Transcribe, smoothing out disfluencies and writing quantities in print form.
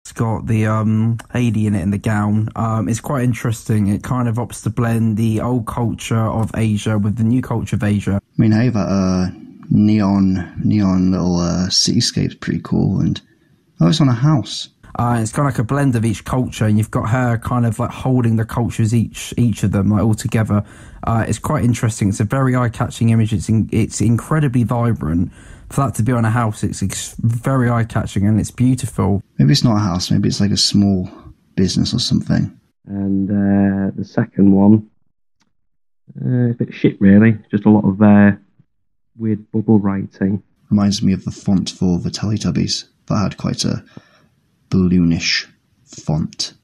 It's got the Hayley in it in the gown. It's quite interesting. It kind of opts to blend the old culture of Asia with the new culture of Asia. I mean, hey, that neon little cityscape's pretty cool, and it's on a house. It's kind of like a blend of each culture, and you've got her kind of like holding the cultures, each of them, like all together. It's quite interesting. It's a very eye-catching image. It's incredibly vibrant. For that to be on a house, it's very eye-catching, and it's beautiful. Maybe it's not a house. Maybe it's like a small business or something. And the second one, a bit shit, really. Just a lot of weird bubble writing. Reminds me of the font for the Teletubbies. That had quite a balloonish font.